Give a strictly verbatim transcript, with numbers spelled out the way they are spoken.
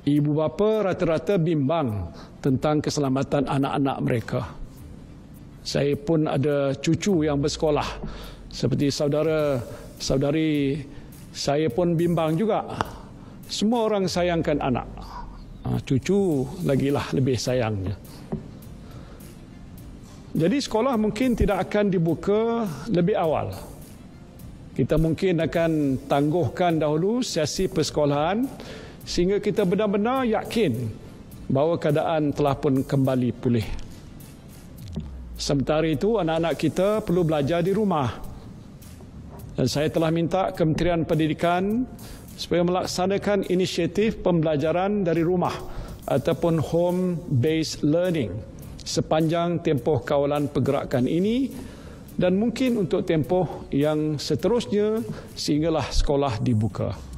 Ibu bapa rata-rata bimbang tentang keselamatan anak-anak mereka. Saya pun ada cucu yang bersekolah. Seperti saudara-saudari saya pun bimbang juga. Semua orang sayangkan anak. Cucu lagilah lebih sayangnya. Jadi sekolah mungkin tidak akan dibuka lebih awal. Kita mungkin akan tangguhkan dahulu sesi persekolahan sehingga kita benar-benar yakin bahawa keadaan telah pun kembali pulih. Sementara itu, anak-anak kita perlu belajar di rumah. Dan saya telah minta Kementerian Pendidikan supaya melaksanakan inisiatif pembelajaran dari rumah ataupun home-based learning sepanjang tempoh kawalan pergerakan ini dan mungkin untuk tempoh yang seterusnya sehinggalah sekolah dibuka.